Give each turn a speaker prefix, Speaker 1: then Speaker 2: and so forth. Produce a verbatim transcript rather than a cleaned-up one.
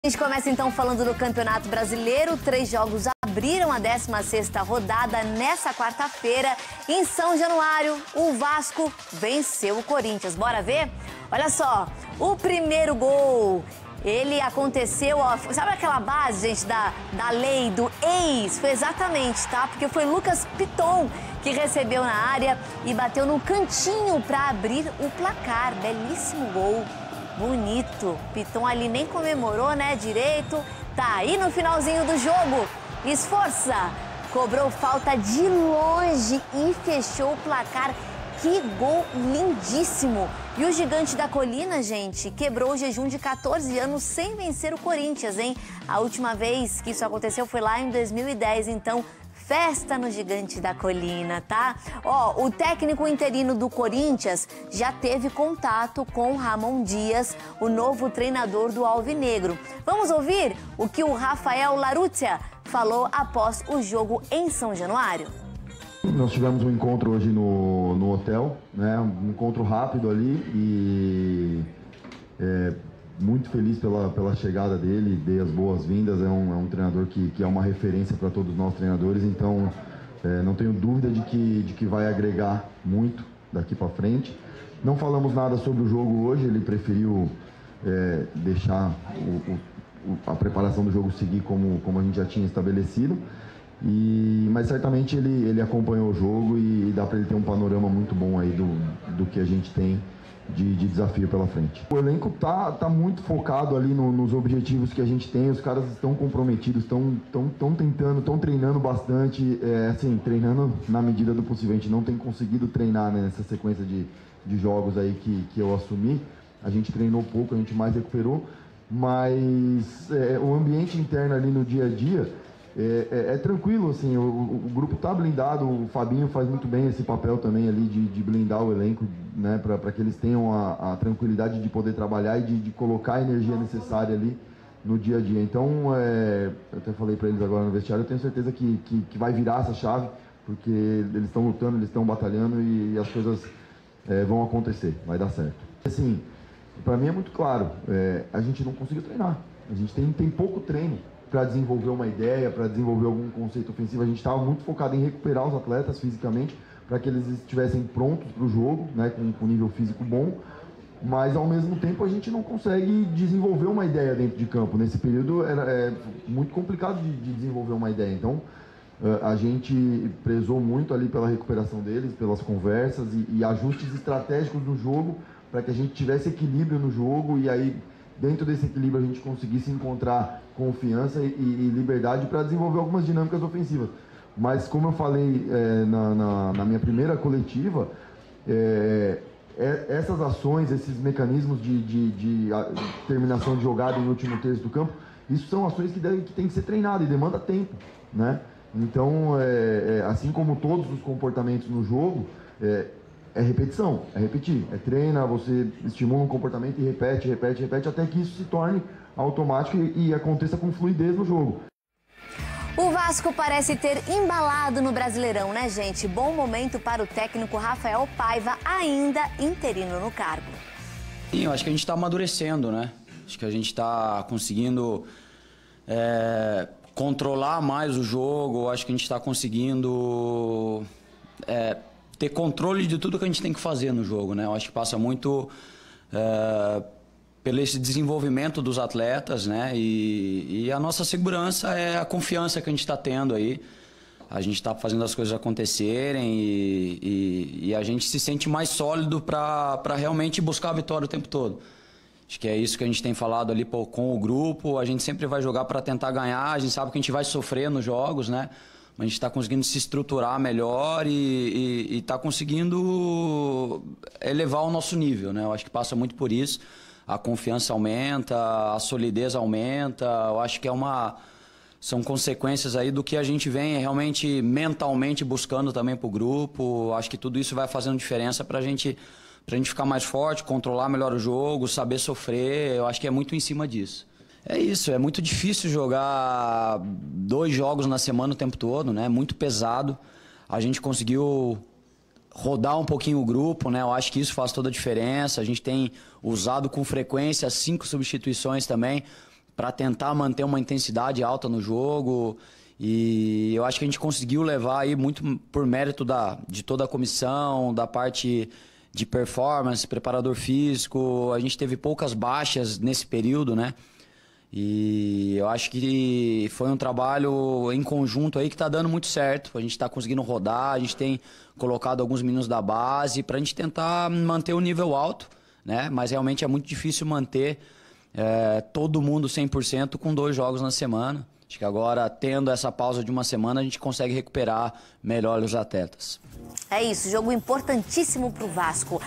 Speaker 1: A gente começa então falando do Campeonato Brasileiro. Três jogos abriram a décima sexta rodada nessa quarta-feira. Em São Januário, o Vasco venceu o Corinthians. Bora ver? Olha só, o primeiro gol, ele aconteceu, ó, sabe aquela base, gente, da, da lei do ex? Foi exatamente, tá? Porque foi Lucas Piton que recebeu na área e bateu no cantinho para abrir o placar. Belíssimo gol. Bonito. Piton ali nem comemorou, né, direito. Tá aí no finalzinho do jogo. Esforça. Cobrou falta de longe e fechou o placar. Que gol lindíssimo. E o Gigante da Colina, gente, quebrou o jejum de quatorze anos sem vencer o Corinthians, hein? A última vez que isso aconteceu foi lá em dois mil e dez, então... Festa no Gigante da Colina, tá? Ó, o técnico interino do Corinthians já teve contato com Ramon Dias, o novo treinador do Alvinegro. Vamos ouvir o que o Rafael Larúcia falou após o jogo em São Januário?
Speaker 2: Nós tivemos um encontro hoje no, no hotel, né? Um encontro rápido ali e... É, muito feliz pela, pela chegada dele, dei as boas-vindas, é um, é um treinador que, que é uma referência para todos nós treinadores, então é, não tenho dúvida de que, de que vai agregar muito daqui para frente. Não falamos nada sobre o jogo hoje, ele preferiu é, deixar o, o, a preparação do jogo seguir como, como a gente já tinha estabelecido, e, mas certamente ele, ele acompanhou o jogo e, e dá para ele ter um panorama muito bom aí do, do que a gente tem De, de desafio pela frente. O elenco tá, tá muito focado ali no, nos objetivos que a gente tem, os caras estão comprometidos, estão tão, tão tentando, estão treinando bastante, é, assim, treinando na medida do possível. A gente não tem conseguido treinar, né, nessa sequência de, de jogos aí que, que eu assumi. A gente treinou pouco, a gente mais recuperou, mas é, o ambiente interno ali no dia a dia É, é, é tranquilo, assim, o, o grupo tá blindado, o Fabinho faz muito bem esse papel também ali de, de blindar o elenco, né, para que eles tenham a, a tranquilidade de poder trabalhar e de, de colocar a energia necessária ali no dia a dia. Então, é, eu até falei para eles agora no vestiário, eu tenho certeza que, que, que vai virar essa chave, porque eles estão lutando, eles estão batalhando e, e as coisas é, vão acontecer, vai dar certo. Assim, para mim é muito claro, é, a gente não conseguiu treinar, a gente tem, tem pouco treino para desenvolver uma ideia, para desenvolver algum conceito ofensivo. A gente estava muito focado em recuperar os atletas fisicamente, para que eles estivessem prontos para o jogo, né, com, com nível físico bom, mas ao mesmo tempo a gente não consegue desenvolver uma ideia dentro de campo. Nesse período era é, muito complicado de, de desenvolver uma ideia, então a gente prezou muito ali pela recuperação deles, pelas conversas e, e ajustes estratégicos no jogo, para que a gente tivesse equilíbrio no jogo e aí dentro desse equilíbrio a gente conseguisse encontrar confiança e, e liberdade para desenvolver algumas dinâmicas ofensivas. Mas como eu falei é, na, na, na minha primeira coletiva, é, é, essas ações, esses mecanismos de, de, de, a, de terminação de jogada em último terço do campo, isso são ações que, devem, que tem que ser treinadas e demanda tempo, né? Então, é, é, assim como todos os comportamentos no jogo, é, É repetição, é repetir, é treina, você estimula um comportamento e repete, repete, repete, até que isso se torne automático e, e aconteça com fluidez no jogo.
Speaker 1: O Vasco parece ter embalado no Brasileirão, né, gente? Bom momento para o técnico Rafael Paiva, ainda interino no cargo.
Speaker 3: Sim, eu acho que a gente está amadurecendo, né? Acho que a gente está conseguindo é, controlar mais o jogo, acho que a gente está conseguindo... É, ter controle de tudo que a gente tem que fazer no jogo, né? Eu acho que passa muito é, pelo esse desenvolvimento dos atletas, né? E, e a nossa segurança é a confiança que a gente está tendo aí. A gente está fazendo as coisas acontecerem e, e, e a gente se sente mais sólido para realmente buscar a vitória o tempo todo. Acho que é isso que a gente tem falado ali pô, com o grupo. A gente sempre vai jogar para tentar ganhar. A gente sabe que a gente vai sofrer nos jogos, né? A gente está conseguindo se estruturar melhor e está conseguindo elevar o nosso nível, né? Eu acho que passa muito por isso. A confiança aumenta, a solidez aumenta. Eu acho que é uma... São consequências aí do que a gente vem realmente mentalmente buscando também para o grupo. Eu acho que tudo isso vai fazendo diferença para a gente, para a gente ficar mais forte, controlar melhor o jogo, saber sofrer. Eu acho que é muito em cima disso. É isso, é muito difícil jogar dois jogos na semana o tempo todo, né? Muito pesado. A gente conseguiu rodar um pouquinho o grupo, né? Eu acho que isso faz toda a diferença. A gente tem usado com frequência cinco substituições também para tentar manter uma intensidade alta no jogo. E eu acho que a gente conseguiu levar aí muito por mérito da, de toda a comissão, da parte de performance, preparador físico. A gente teve poucas baixas nesse período, né? E eu acho que foi um trabalho em conjunto aí que tá dando muito certo. A gente tá conseguindo rodar, a gente tem colocado alguns meninos da base pra gente tentar manter o nível alto, né? Mas realmente é muito difícil manter é, todo mundo cem por cento com dois jogos na semana. Acho que agora, tendo essa pausa de uma semana, a gente consegue recuperar melhor os atletas.
Speaker 1: É isso, jogo importantíssimo pro Vasco.